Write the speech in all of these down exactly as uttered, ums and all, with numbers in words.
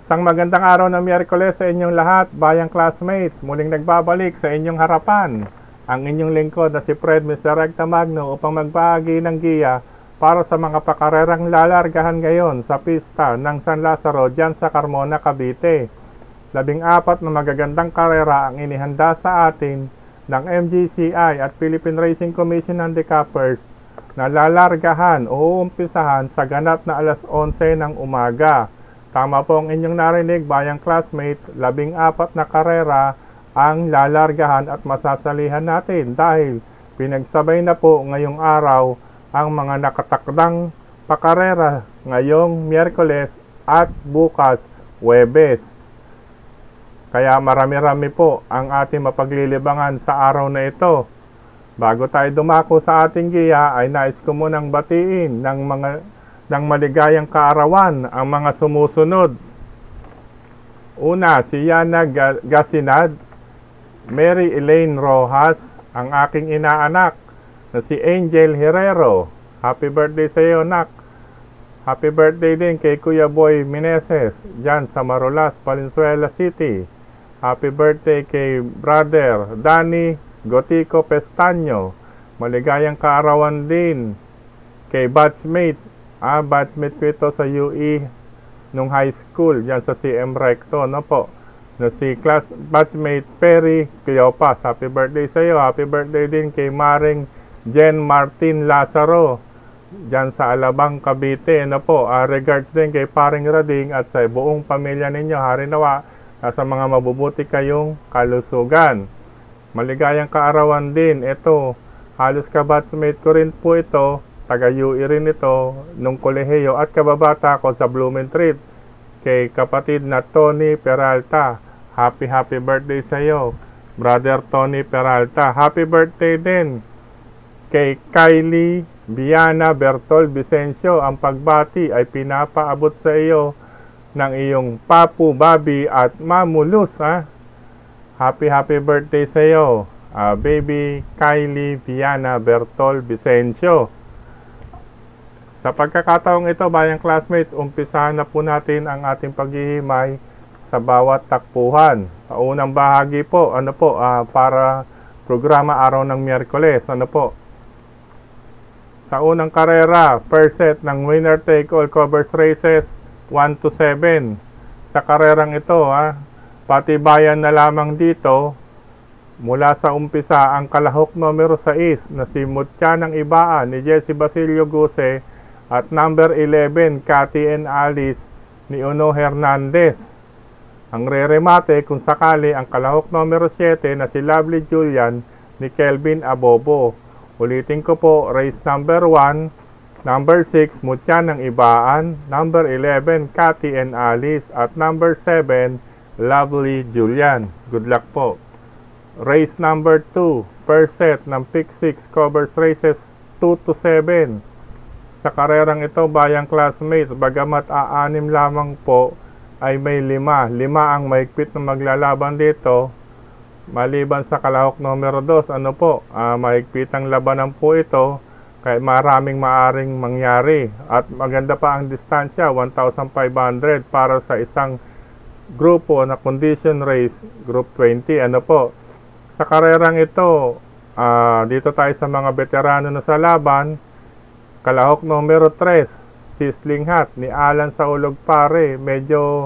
Isang magandang araw ng Miyerkules sa inyong lahat, bayang classmates. Muling nagbabalik sa inyong harapan ang inyong lingkod na si Fred Mister Recta Magno upang magbahagi ng giya para sa mga pakarerang lalargahan ngayon sa pista ng San Lazaro dyan sa Carmona, Cavite. Labing apat na magagandang karera ang inihanda sa atin ng M G C I at Philippine Racing Commission Handicappers na lalargahan o uumpisahan sa ganap na alas onse ng umaga. Tama po ang inyong narinig, bayang classmates, labing apat na karera ang lalargahan at masasalihan natin dahil pinagsabay na po ngayong araw ang mga nakatakdang pakarera ngayong Miyerkules at bukas Huwebes. Kaya marami-rami po ang ating mapaglilibangan sa araw na ito. Bago tayo dumako sa ating giya ay nais ko munang batiin ng mga ng maligayang kaarawan ang mga sumusunod. Una, si Yana Gasinad, Mary Elaine Rojas, ang aking inaanak na si Angel Herrero. Happy birthday sa iyo, nak. Happy birthday din kay Kuya Boy Meneses dyan sa Marolas, Valenzuela City. Happy birthday kay brother Danny Gotico Pestaño. Maligayang kaarawan din kay batchmate Ah, batchmate ko ito sa U E nung high school, dyan sa C M Recto, no po? Na si class batchmate Perry Cleopas. Happy birthday sa iyo. Happy birthday din kay Maring Jen Martin Lazaro, dyan sa Alabang, Cavite, no po? Ah, regards din kay Paring Rading at sa buong pamilya ninyo. Harinawa sa mga mabubuti kayong kalusugan. Maligayang kaarawan din. Ito, halos ka-batchmate ko rin po ito. Taga-U E rin ito nung kolehiyo at kababata ko sa Blumentritt kay kapatid na Tony Peralta. Happy happy birthday sa iyo, brother Tony Peralta. Happy birthday din kay Kylie Viana Bertol Vicencio. Ang pagbati ay pinapaabot sa iyo ng iyong Papu Bobby at Mamulus. Ha? Happy happy birthday sa iyo, uh, baby Kylie Viana Bertol Vicencio. Sa pagkakataong ito, bayang classmates, umpisahan na po natin ang ating paghihimay sa bawat takpuhan. Sa unang bahagi po, ano po, uh, para programa araw ng Miyerkules, ano po. Sa unang karera, first set ng winner take all covers races one to seven. Sa karerang ito, ha, patibayan na lamang dito, mula sa umpisa ang kalahok numero sais na si Mutya ng Ibaan ni Jesse Basilio Guse at number eleven, Cathy and Alice ni Uno Hernandez. Ang re-remate kung sakali ang kalahok numero siyete na si Lovely Julian ni Kelvin Abobo. Ulitin ko po, race number one, number six, Mutya ng Ibaan, number eleven, Cathy and Alice, at number seven, Lovely Julian. Good luck po. Race number two, first set ng pick six covers races two to seven. Sa karerang ito, bayang classmates, bagamat aanim lamang po, ay may lima. Lima ang maigpit na maglalaban dito. Maliban sa kalahok numero dos, ano po, uh, maigpit ang labanan po ito, kaya maraming maaring mangyari. At maganda pa ang distansya, one thousand five hundred para sa isang grupo na condition race, group twenty, ano po. Sa karerang ito, uh, dito tayo sa mga veterano na sa laban. Kalahok numero tres, Sizzling Hot ni Alan Saulog Pare. Medyo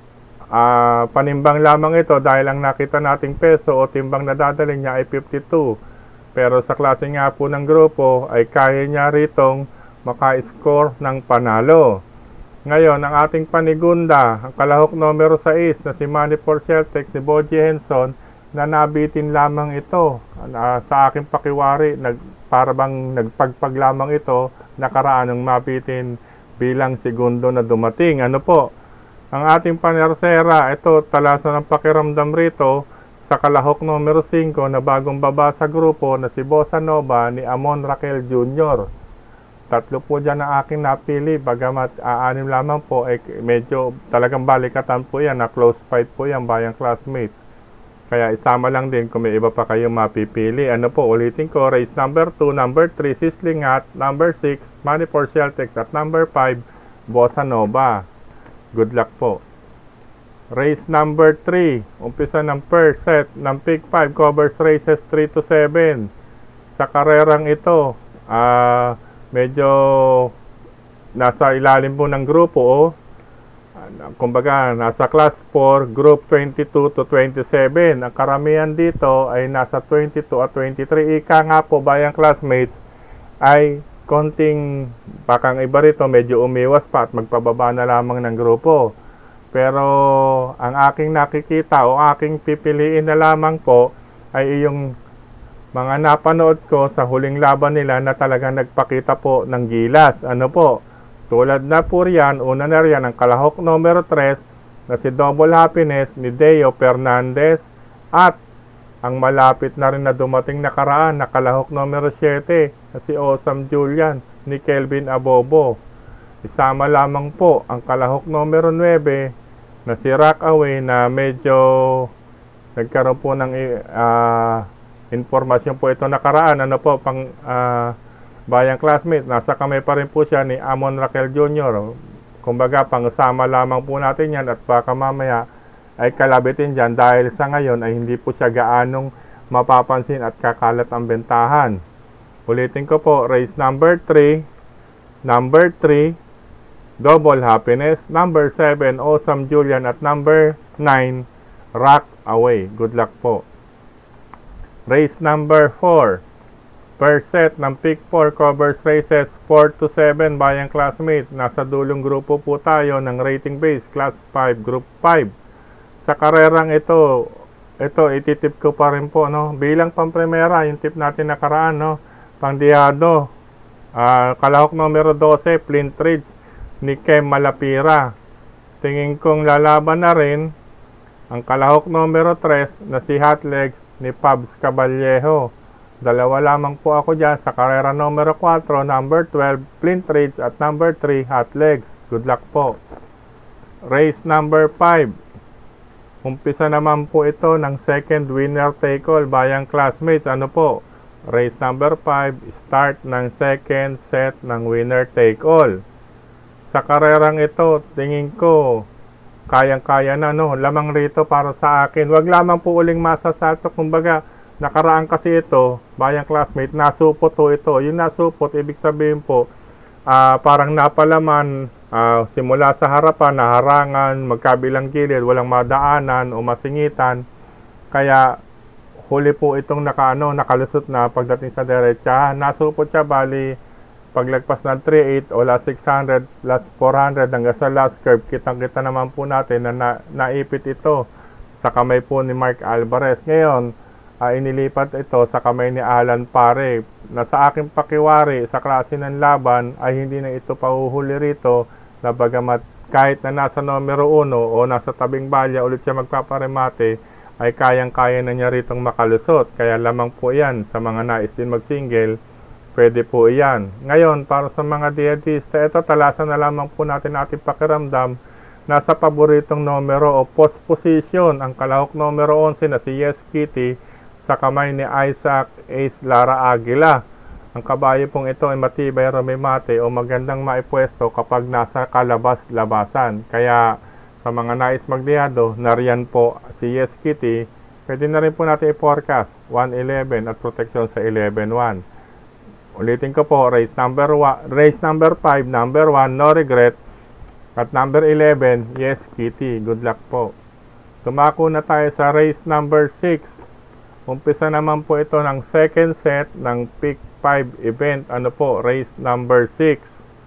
uh, panimbang lamang ito dahil ang nakita nating peso o timbang na dadalhin niya ay fifty-two. Pero sa klase nga po ng grupo ay kaya niya ritong maka-score ng panalo. Ngayon, ang ating panigunda, ang kalahok numero sais na si Manny Porceltex ni Boji Henson, na nabitin lamang ito. Uh, sa aking pakiwari, nag, para bang nagpagpag lamang ito, nakaraan ng mabitin bilang segundo na dumating. Ano po? Ang ating panersera, ito, talasan ng pakiramdam rito sa kalahok numero five na bagong baba sa grupo na si Bossa Nova ni Amon Raquel Junior Tatlo po dyan ang aking napili, bagamat aanim lamang po, eh, medyo talagang balikatan po yan, na close fight po yan, bayang classmates. Kaya isama lang din kung may iba pa kayong mapipili. Ano po, ulitin ko, race number two, number three, Sizzling Hot, number six, Manny Porceltex, at number five, Bossa Nova. Good luck po. Race number three, umpisa ng per set ng pick five, covers races three to seven. Sa karerang ito, uh, medyo nasa ilalim po ng grupo, oh. Uh, kumbaga, nasa class four, group twenty-two to twenty-seven. Ang karamihan dito ay nasa twenty-two at twenty-three. Ika nga po, bayang classmates, ay konting, pakang iba rito, medyo umiwas pa at magpababa na lamang ng grupo. Pero ang aking nakikita o aking pipiliin na lamang po ay yung mga napanood ko sa huling laban nila na talagang nagpakita po ng gilas. Ano po? Tulad na po riyan, una na riyan ang kalahok numero three na si Double Happiness ni Deo Fernandez at ang malapit na rin na dumating nakaraan na kalahok numero seven na si Awesome Julian ni Kelvin Abobo. Isama lamang po ang kalahok numero nine na si Rockaway na medyo nagkaroon po ng uh, informasyon po ito nakaraan. Ano po, pang uh, bayang classmate, nasa kamay pa rin po siya ni Amon Raquel Junior Kumbaga, pangsama lamang po natin yan at baka mamaya ay kalabitin dyan dahil sa ngayon ay hindi po siya gaanong mapapansin at kakalat ang bentahan. Ulitin ko po, race number three, number three, Double Happiness, number seven, Awesome Julian, at number nine, Rockaway. Good luck po. Race number four, per set ng pick four, covers races four to seven, bayang classmates. Nasa dulong grupo po tayo ng rating base, class five, group five. Sa karerang ito, ito ititip ko pa rin po, no? Bilang pampremera, yung tip natin nakaraan, no? Pangdiyado, uh, kalahok numero twelve, Flint Ridge ni Kem Malapira. Tingin kong lalaban na rin ang kalahok numero three na si Hot Legs ni Pabs Caballejo. Dalawa lamang po ako dyan sa karera numero four, number twelve, Flint Ridge, at number three, Hot Legs. Good luck po. Race number five. Umpisa naman po ito ng second winner take all, bayang classmates. Ano po? Race number five, start ng second set ng winner take all. Sa karerang ito, tingin ko, kayang-kaya na, no? Lamang rito para sa akin. Wag lamang po uling masasato. Kumbaga, nakaraan kasi ito, bayang classmate, nasupot po ito. Yung nasupot, ibig sabihin po, uh, parang napalaman, uh, simula sa harapan, naharangan, magkabilang gilid, walang madaanan o masingitan. Kaya, huli po itong nakaano, nakalusot na pagdating sa derecha. Nasupot siya, bali, paglagpas ng three eight o last six hundred, last four hundred hanggang sa last curve, kitang-kita naman po natin na, na naipit ito sa kamay po ni Mark Alvarez. Ngayon, uh, inilipat ito sa kamay ni Alan Pare. Na sa aking pakiwari, sa klase ng laban, ay hindi na ito pahuhuli rito na bagamat kahit na nasa numero uno o nasa tabing balya ulit siya magpaparemate, ay kayang-kaya na niya ritong makalusot. Kaya lamang po yan sa mga nais din mag-single, pwede po iyan. Ngayon, para sa mga dietista, ito talasan na lamang po natin ating pakiramdam. Nasa paboritong numero o post position ang kalahok numero eleven na si Yes Kitty sa kamay ni Isaac Ace Lara Aguila. Ang kabayo pong ito ay matibay rumimate o magandang maipwesto kapag nasa kalabas-labasan. Kaya sa mga nais magdiyado, nariyan po si Yes Kitty. Pwede na rin po natin i-forecast one eleven at protection sa eleven one. Ulitin ko po, race number one, race number five, number one, No Regret, at number eleven, Yes Kitty. Good luck po. Tumako na tayo sa race number six. Umpisa naman po ito ng second set ng pick five event. Ano po, race number six.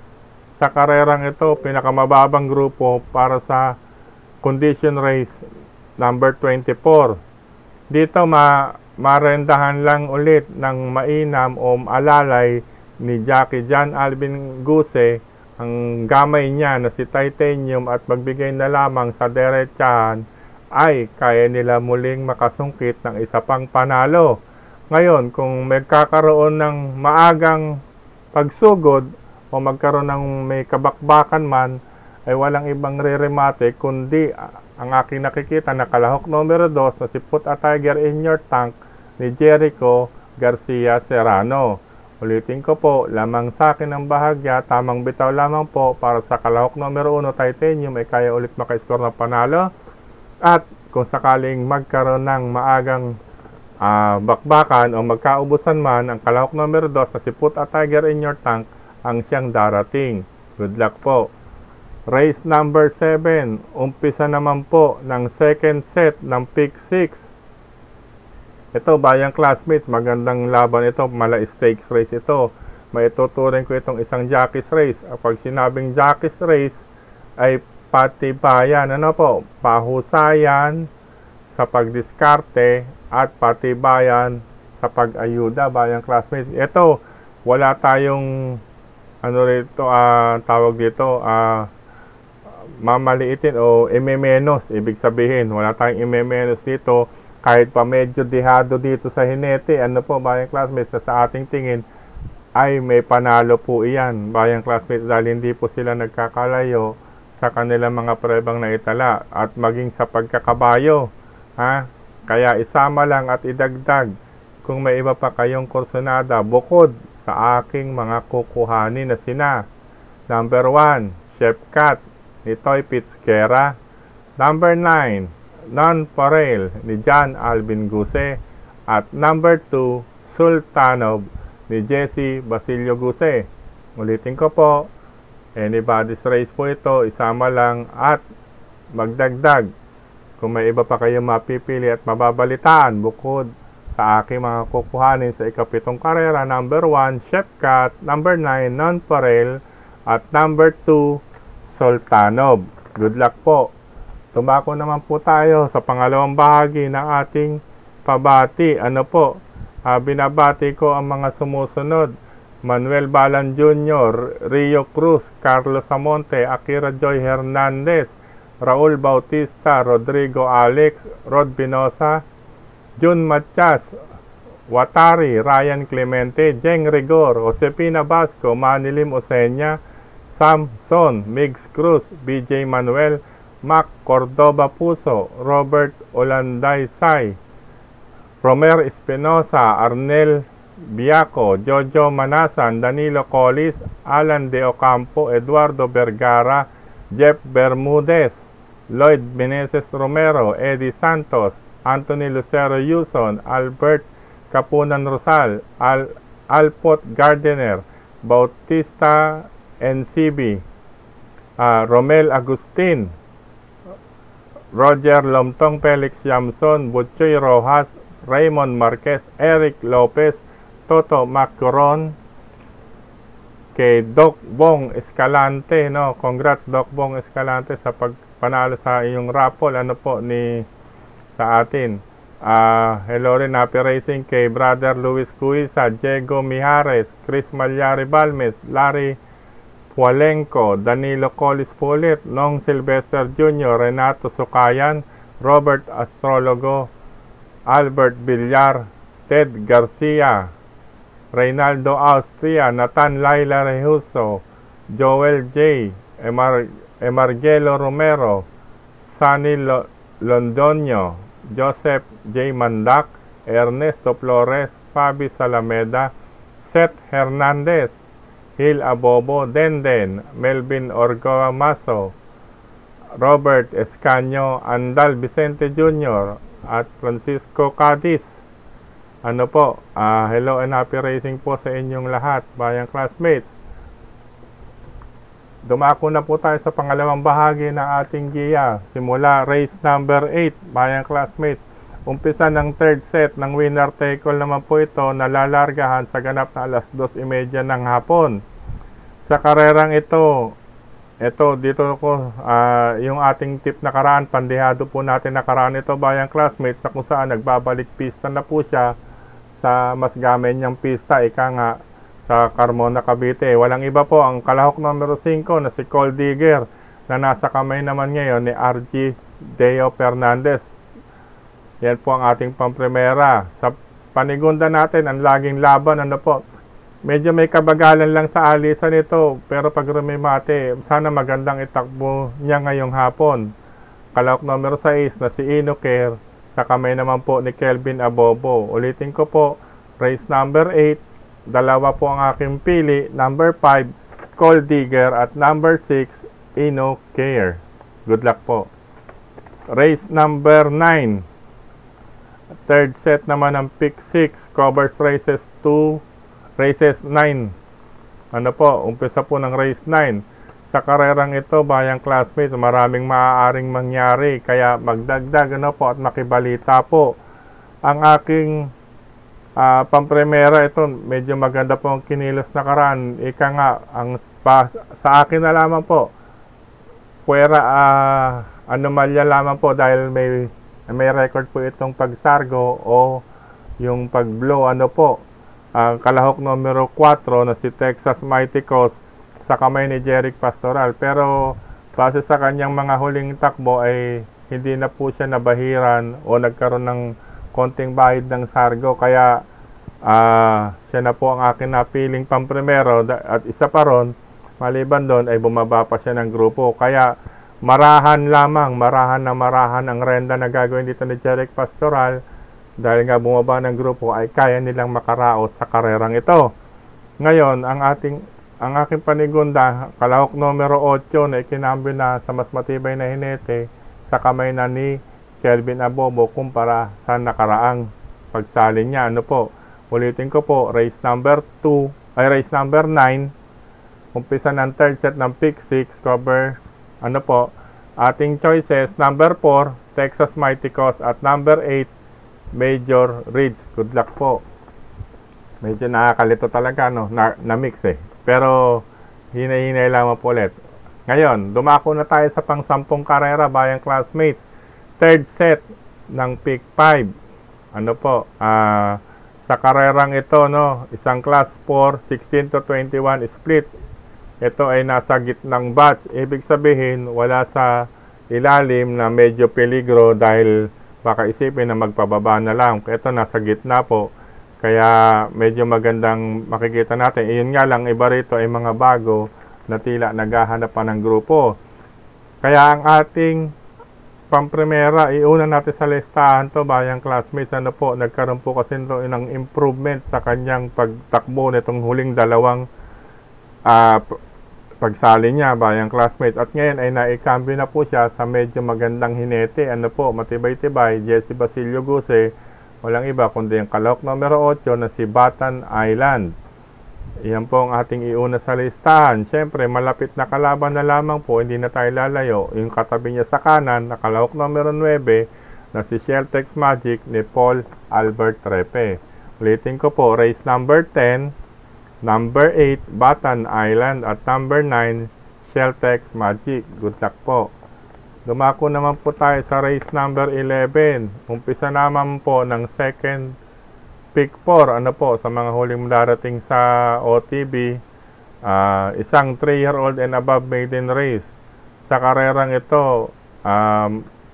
Sa karerang ito, pinakamababang grupo para sa condition race number twenty-four. Dito ma marendahan lang ulit ng mainam o alalay ni Jackie John Alvin Guse ang gamay niya na si Titanium at magbigay na lamang sa derechahan ay kaya nila muling makasungkit ng isa pang panalo. Ngayon, kung magkakaroon ng maagang pagsugod o magkaroon ng may kabakbakan man, ay walang ibang re-remate kundi ang aking nakikita na kalahok numero two na si Put a Tiger in Your Tank ni Jericho Garcia Serrano. Ulitin ko po, lamang sa akin ang bahagya, tamang bitaw lamang po para sa kalahok numero one Titanium ay kaya ulit maka-score ng panalo. At kung sakaling magkaroon ng maagang uh, bakbakan o magkaubusan man, ang kalahok numero dos na si Put a Tiger in Your Tank ang siyang darating. Good luck po. Race number seven, umpisa naman po ng second set ng pick six. Ito, bayang classmates, magandang laban ito, mala stakes race ito. May tuturing ko itong isang jockey's race. Pag sinabing jockey's race, ay patibayan, ano po, pahusayan sa pagdiskarte at patibayan sa pag-ayuda, bayang classmates. Ito, wala tayong, ano rito, uh, tawag dito, ah, uh, mamaliitin o imemenos. Ibig sabihin, wala tayong imemenos dito. Kahit pa medyo dihado dito sa hinete, ano po, bayang classmates, na sa ating tingin, ay may panalo po iyan, bayang classmates, dahil hindi po sila nagkakalayo sa kanilang mga prebang na itala at maging sa pagkakabayo. Ha? Kaya isama lang at idagdag kung may iba pa kayong kursunada bukod sa aking mga kukuhanin na sina. Number one, Chef Cat ni Toy Pitzquera. Number nine, Non-Parel ni John Alvin Guse. At number two, Sultanov ni Jesse Basilio Guse. Ulitin ko po, anybody's race po ito, isama lang at magdagdag kung may iba pa kayong mapipili at mababalitaan bukod sa aking mga kukuhanin sa ikapitong karera. Number one, Chef Cat. Number nine, Non-Parel. At number two, Sultanov. Good luck po. Tumako naman po tayo sa pangalawang bahagi ng ating pabati. Ano po? Uh, binabati ko ang mga sumusunod. Manuel Balan Junior, Rio Cruz, Carlos Amonte, Akira Joy Hernandez, Raul Bautista, Rodrigo Alex, Rod Binosa, Jun Matias, Watari, Ryan Clemente, Jeng Rigor, Josepina Basco, Manilim Osenya, Sam Son, Migs Cruz, B J Manuel, Mac Cordoba Puso, Robert Olanday Sai, Romer Espinosa, Arnel Biaco, Jojo Manasan, Danilo Colis, Alan De Ocampo, Eduardo Vergara, Jeff Bermudez, Lloyd Meneses Romero, Eddie Santos, Anthony Lucero Yuson, Albert Capunan Rosal, Al Alpot Gardiner, Bautista N C B, uh, Romel Agustin, Roger Lomtong, Felix Yamson, Butchoy Rojas, Raymond Marquez, Eric Lopez, Toto Macuron, kay Doc Bong Escalante, no? Congrats Doc Bong Escalante sa pagpanalo sa iyong raffle, ano po, ni sa atin. Uh, hello rin, happy racing kay Brother Luis Cuisa, Diego Mijares, Chris Malyari Balmes, Larry Pualenco, Danilo Colis Pulit, Nong Sylvester Junior, Renato Sukayan, Robert Astrologo, Albert Villar, Ted Garcia, Reynaldo Austria, Nathan Laila Rehuso, Joel J, Emar Emargelo Romero, Sunny Lo Londonio, Joseph J. Mandak, Ernesto Flores, Fabi Salameda, Seth Hernandez, Hil Abobo, Denden, Melvin Orgoa Maso, Robert Escanio, Andal Vicente Junior, at Francisco Cadiz. Ano po, uh, hello and happy racing po sa inyong lahat, bayang classmates. Dumako na po tayo sa pangalawang bahagi ng ating giya. Simula race number eight, bayang classmates. Umpisa ng third set ng winner take all naman po ito na lalargahan sa ganap na alas dos trenta ng hapon. Sa karerang ito, ito dito ko uh, yung ating tip nakaraan, pandihado po natin nakaraan ito, bayang classmates, na kung saan nagbabalik pista na po siya sa mas gamen niyang pista, ika nga, sa Carmona, Cavite. Walang iba po ang kalahok numero five na si Cole Digger na nasa kamay naman ngayon ni R G Deo Fernandez. Yan po ang ating pampremera. Sa panigunda natin, ang laging laban, ano po, medyo may kabagalan lang sa alisan nito, pero pag rumimate, sana magandang itakbo niya ngayong hapon. Kalahok numero six na si Inoker, sa kamay naman po ni Kelvin Abobo. Ulitin ko po, race number eight, dalawa po ang aking pili, number five, Cole Digger, at number six, Inoker. Good luck po. Race number nine. Third set naman ng pick six. Covers races two, races nine. Ano po, umpisa po ng race nine. Sa karerang ito, bayang classmates, maraming maaaring mangyari. Kaya magdagdag ano po at makibalita po. Ang aking uh, pampremera, ito medyo maganda po ang kinilos na karaan. Ika nga, ang, pa, sa akin na lamang po, puwera uh, anomalya lamang po dahil may, may record po itong pagsargo o yung pag-blow. Ano po, ang uh, kalahok numero four na si Texas Mighty Coast sa kamay ni Jeric Pastoral. Pero base sa kanyang mga huling takbo ay hindi na po siya nabahiran o nagkaroon ng konting bahid ng sargo. Kaya uh, siya na po ang akin napiling pamprimero. At isa pa ron, maliban doon ay bumaba pa siya ng grupo. Kaya marahan lamang, marahan na marahan ang renda na gagawin dito ni Jeric Pastoral. Dahil nga bumaba ng grupo ay kaya nilang makaraos sa karerang ito. Ngayon, ang ating ang aking panigunda, kalahok numero eight na ikinambyo na sa mas matibay na hinete sa kamay na ni Kelvin Abobo kumpara sa nakaraang pagsali niya. Ano po? Ulitin ko po, race number two, ay race number nine, umpisa ng third set ng pick six, cover, ano po, ating choices, number four, Texas Mighty Coast, at number eight, Major Ridge. Good luck po. Medyo nakakalito talaga, no? Na, na-mix eh. Pero, hinay-hinay lamang po ulit. Ngayon, dumako na tayo sa pang-sampung karera, bayang classmates. Third set ng pick five. Ano po, ah, uh, sa karerang ito, no, isang class four, sixteen to twenty-one split. Ito ay nasa gitnang batch. Ibig sabihin, wala sa ilalim na medyo peligro dahil baka isipin na magpababa na lang. Ito nasa gitna po. Kaya medyo magandang makikita natin. Iyon nga lang, iba rito ay mga bago na tila naghahanap pa ng grupo. Kaya ang ating pamprimera, iuna natin sa listahan to, bayang classmates. Ano po, nagkaroon po kasi ito ng improvement sa kanyang pagtakbo nitong huling dalawang uh, pagsali niya, bayang classmates. At ngayon ay naikambyo na po siya sa medyo magandang hinete. Ano po, matibay-tibay, Jesse Basilio Guse. Walang iba kundi yung kalahok numero eight na si Batan Island. Iyan po ang ating iuna sa listahan. Siyempre, malapit na kalaban na lamang po, hindi na tayo lalayo. Yung katabi niya sa kanan, na kalahok numero nine na si Sheltex Magic ni Paul Albert Trepe. Ulitin ko po, race number ten, number eight, Batan Island, at number nine, Sheltex Magic. Good luck po. Dumako naman po tayo sa race number eleven. Umpisa naman po ng second pick four. Ano po, sa mga huling darating sa O T B, uh, isang three year old and above maiden race. Sa karerang ito, um,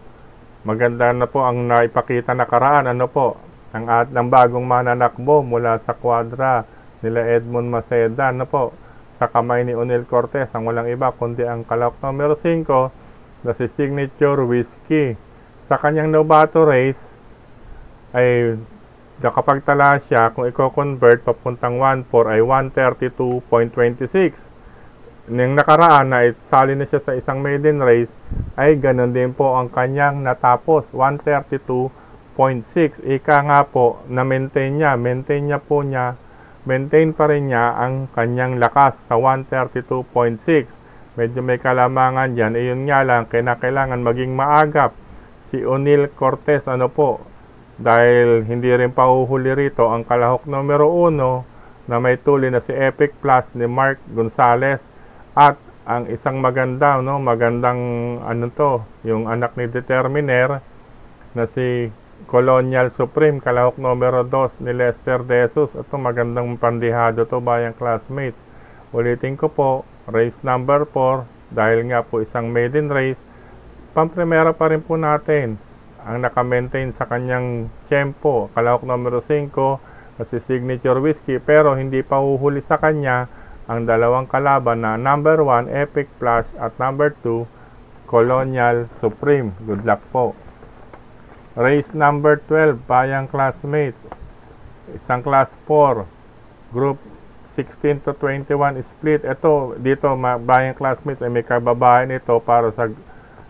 maganda na po ang naipakita na karaan. Ano po, ang, at, ng bagong mananakbo mula sa kwadra nila Edmond Maceda. Ano po, sa kamay ni Onel Cortez, ang walang iba kundi ang kalahok numero five na si Signature Whiskey. Sa kanyang novato race ay nakapagtala siya, kung i-convert papuntang one four ay one thirty-two point two six. Nang nakaraan na isali na siya sa isang maiden race ay ganun din po ang kanyang natapos, one thirty-two point six. Ika nga po na maintain niya, maintain niya po niya, maintain pa rin niya ang kanyang lakas sa one thirty-two point six. Medyo may kalamangan dyan. Iyon nga lang, kailangan maging maagap si Onel Cortez. Ano po, dahil hindi rin pauhuli rito ang kalahok numero one na may tuli na si Epic Plus ni Mark Gonzalez. At ang isang maganda, no, magandang ano to, yung anak ni Determiner na si Colonial Supreme, kalahok numero two ni Lester De Jesus. Ito magandang pandihado to, bayang classmates. Ulitin ko po, race number four, dahil nga po isang maiden race, pamprimera pa rin po natin ang naka-maintain sa kanyang tempo, kalahok numero five na si Signature Whiskey, pero hindi pa huhuli sa kanya ang dalawang kalaban na number one, Epic Plus, at number two, Colonial Supreme. Good luck po. Race number twelve, bayang classmates, isang class four, group sixteen to twenty-one split. Ito, dito, bayang classmates, ay may kababayan ito para sa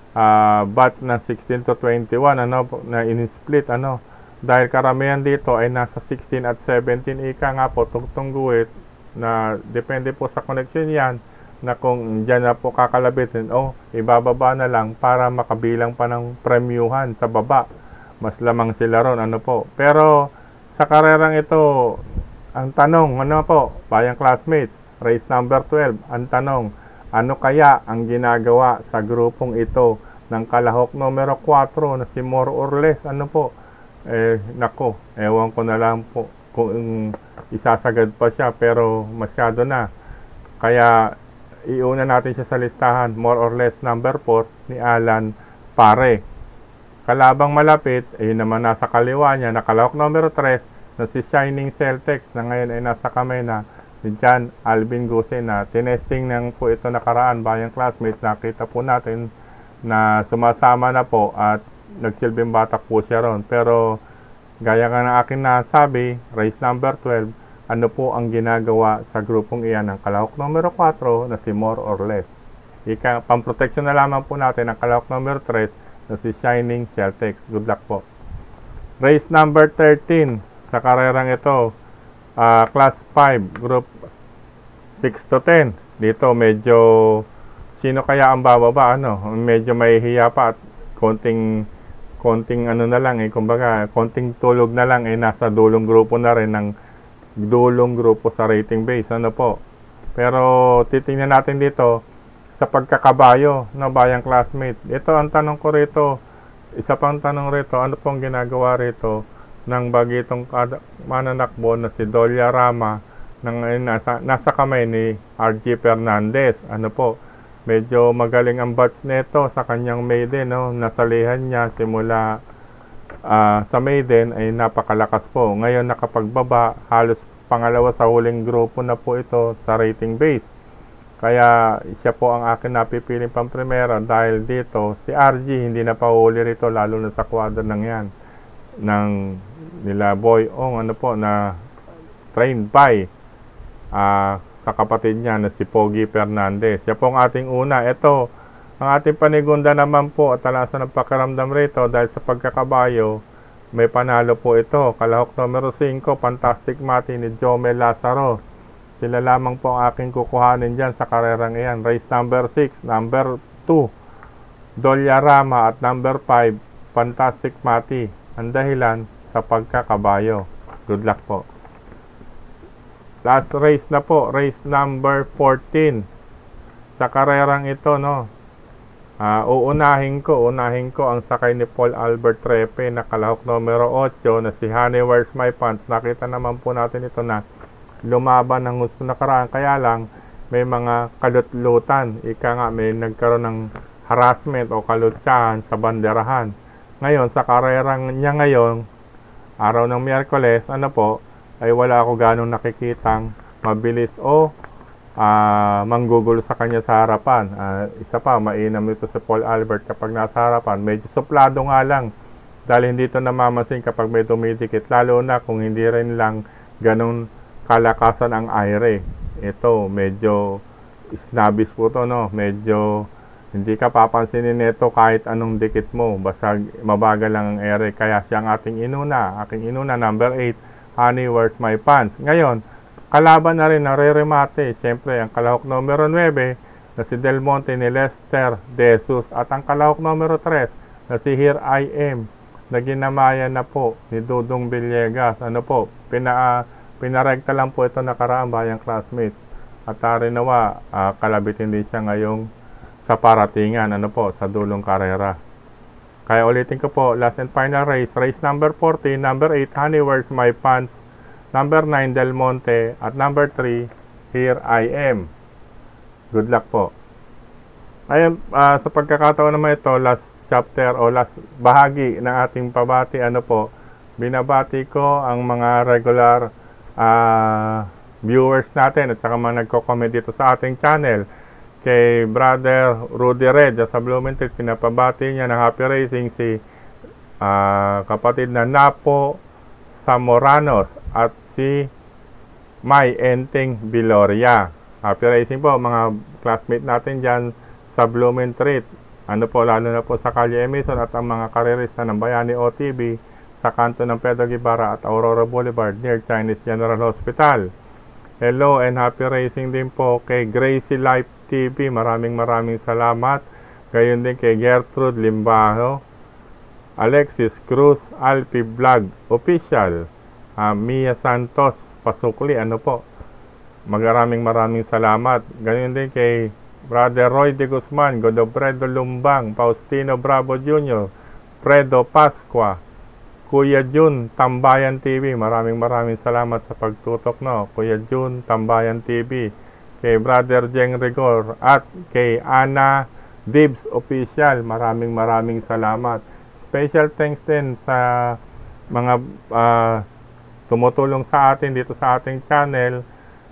uh, batch na sixteen to twenty-one, ano, na in-split, ano, dahil karamihan dito ay nasa sixteen at seventeen, ika nga po, tungtong guhit, na depende po sa connection yan, na kung dyan na po kakalabitin, o, ibababa na lang para makabilang pa ng premyuhan sa baba. Mas lamang sila ron, ano po. Pero, sa karerang ito, ang tanong, ano po, bayang classmates, race number twelve, ang tanong, ano kaya ang ginagawa sa grupong ito ng kalahok numero four na si more or less, ano po, eh, nako, ewan ko na lang po kung isasagad pa siya, pero masyado na. Kaya, iuna natin siya sa listahan, more or less number four ni Alan Pare. Kalabang malapit, eh naman nasa kaliwa niya, nakalahok numero three na si Shining Celtex na ngayon ay nasa kamay na ni John Alvin Guse na tinesting ng po ito nakaraan bayang classmates. Nakita po natin na sumasama na po at nagsilbing batak po siya ron. Pero gaya nga ng akin nasabi, race number twelve, ano po ang ginagawa sa grupong iyan ng kalahok numero four na si more or less. Ika, pamproteksyon na lamang po natin ang kalahok numero three na si Shining Celtex. Good luck po. Race number thirteen sa karerang ito, uh, class five, group six to ten. Dito medyo sino kaya ang bababa, ano? Medyo mahihiya pa at konting konting ano na lang eh, kumbaga konting tulog na lang eh, nasa dulong grupo na rin ng dulong grupo sa rating base, ano po. Pero titingnan natin dito sa pagkakabayo na bayang classmate. Ito ang tanong ko rito, isa pang tanong rito, ano pong ginagawa rito ng bagitong mananakbo na si Dolia Rama nang nasa, nasa kamay ni R G Fernandez. Ano po, medyo magaling ang batch nito sa kanyang maiden, no? Nasalihan niya simula uh, sa maiden ay napakalakas po. Ngayon nakapagbaba, halos pangalawa sa huling grupo na po ito sa rating base. Kaya siya po ang akin napipiling pang primera dahil dito si R G hindi na pauli rito, lalo na sa kwadro ng yan ng nila Boy Ong, ano po, na trained by uh, sa kapatid niya na si Pogi Fernandez. Siya po ang ating una. Ito ang ating panigunda naman po at talasan ng pakiramdam rito dahil sa pagkakabayo may panalo po ito. Kalahok numero five, Fantastic Mati ni Jomel Lazaro. Sila lamang po ang aking kukuhanin dyan sa karerang iyan. Race number six, number two, Dolia Rama at number five, Fantastic Mati. Ang dahilan sa pagkakabayo. Good luck po. Last race na po, race number fourteen. Sa karerang ito, no, uh, uunahin ko, unahin ko ang sakay ni Paul Albert Trepe na kalahok numero eight na si Honey Where's My Pants. Nakita naman po natin ito na lumaban ng gusto nakaraan, kaya lang may mga kalutlutan. Ika nga, may nagkaroon ng harassment o kalutsahan sa banderahan. Ngayon, sa karerang niya ngayon, araw ng Miyerkules, ano po, ay wala ako ganong nakikitang mabilis o uh, manggugulo sa kanya sa harapan. Uh, isa pa, mainam ito si Paul Albert kapag nasa harapan. Medyo suplado nga lang dahil hindi ito namamansin kapag may dumidikit, lalo na kung hindi rin lang ganong kalakasan ang aire. Ito, medyo snobbish po to, no? Medyo hindi ka papansinin nito kahit anong dikit mo. Basta mabagal lang ang aire. Kaya siya ang ating inuna. Aking inuna, number eight, Honey Where's My Pants. Ngayon, kalaban na rin, nareremate. Siyempre, ang kalahok numero nine na si Del Monte ni Lester De Jesus at ang kalahok numero three na si Here I Am na ginamayan na po ni Dudong Villegas. Ano po, pina Pinarekta lang po ito nakaraan bayang classmates. At rin nawa, uh, kalabitin din siya ngayong sa paratingan, ano po, sa dulong karera. Kaya ulitin ko po, last and final race, race number fourteen, number eight, Honey Where's My Pants, number nine, Del Monte, at number three, Here I Am. Good luck po. Ayun, uh, sa pagkakataon naman ito, last chapter o last bahagi ng ating pabati, ano po, binabati ko ang mga regular Uh, viewers natin at saka mga nagko-comment dito sa ating channel. Kay Brother Rudy Red sa Blumentritt, pinapabati niya ng happy racing si uh, kapatid na Napo Samoranos at si May Enteng Biloria. Happy racing po mga classmate natin dyan sa Blumentritt. Ano po, lalo na po sa Calle Emison at ang mga karerista ng Bayani O T V sa kanto ng Pedro Guevara at Aurora Boulevard near Chinese General Hospital. Hello and happy racing din po kay Gracie Life T V. Maraming maraming salamat. Gayon din kay Gertrude Limbaho, Alexis Cruz, Alpi Vlog Official, uh, Mia Santos Pasukli, ano po. Maraming maraming salamat. Gayon din kay Brother Roy de Guzman, Godofredo Lumbang, Faustino Bravo Junior, Fredo Pasqua, Kuya Jun, Tambayan T V. Maraming maraming salamat sa pagtutok, no. Kuya Jun, Tambayan T V. Kay Brother Jeng Rigor at kay Ana Dibs Official. Maraming maraming salamat. Special thanks din sa mga uh, tumutulong sa atin dito sa ating channel.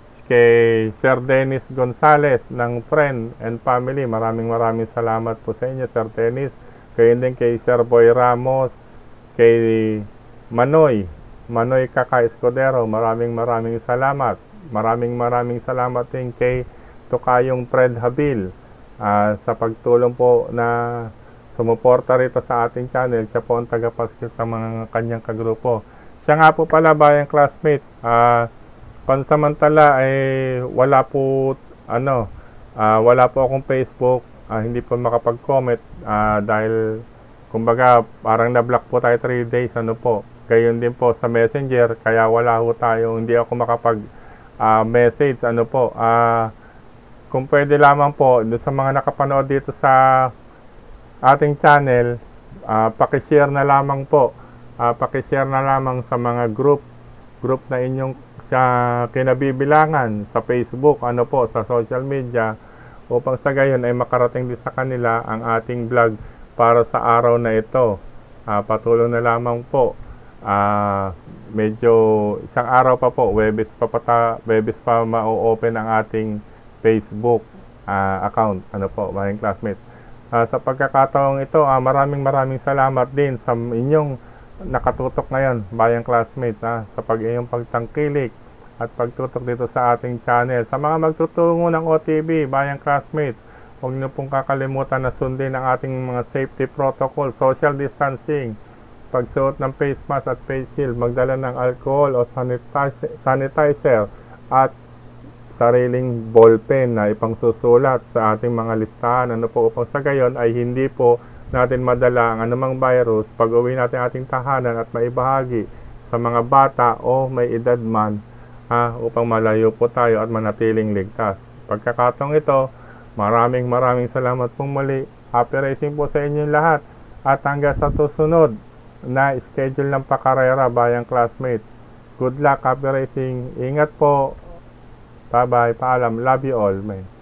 Kay Sir Dennis Gonzales ng Friend and Family. Maraming maraming salamat po sa inyo, Sir Dennis. Kaya din kay Sir Boy Ramos, kay Manoy, Manoy Kaka Escudero, maraming maraming salamat. Maraming maraming salamat din kay Tokayong Fred Habil uh, sa pagtulong po na sumuporta rito sa ating channel. Siya po ang tagapaskil sa mga kanyang kagrupo. Siya nga po pala, bayang classmate, uh, pansamantala ay wala po ano, uh, wala po akong Facebook, uh, hindi po makapag-comment uh, dahil kumbaga, parang na-block po tayo three days, ano po. Gayon din po sa Messenger, kaya wala po tayo, hindi ako makapag-message, uh, ano po. Uh, kung pwede lamang po, doon sa mga nakapanood dito sa ating channel, uh, pakishare na lamang po. Uh, pakishare na lamang sa mga group, group na inyong uh, kinabibilangan sa Facebook, ano po, sa social media, upang sa gayon ay makarating din sa kanila ang ating vlog para sa araw na ito. Uh, patulong na lamang po. Uh, medyo isang araw pa po, Webis pa pata, Webis pa ma-open ang ating Facebook uh, account. Ano po, mga classmates. Uh, sa pagkakataong ito, uh, maraming maraming salamat din sa inyong nakatutok ngayon, bayang classmates, uh, sa pag-iyong pagtangkilik at pagtutok dito sa ating channel. Sa mga magtutungo ng O T V, bayang classmates, huwag niyo pong kakalimutan na sundin ang ating mga safety protocol, social distancing, pagsuot ng face mask at face shield, magdala ng alcohol o sanitizer, sanitizer at sariling ballpen na ipangsusulat sa ating mga listahan. Ano po, upang sa gayon ay hindi po natin madala ang anumang virus pag uwi natin ating tahanan at maibahagi sa mga bata o may edad man, ha, upang malayo po tayo at manatiling ligtas. Pagkakataong ito, maraming maraming salamat pong muli. Happy racing po sa inyong lahat. At hanggang sa susunod na schedule ng pakarera, bayang classmates. Good luck, happy racing. Ingat po. Bye-bye. Paalam. Love you all. May.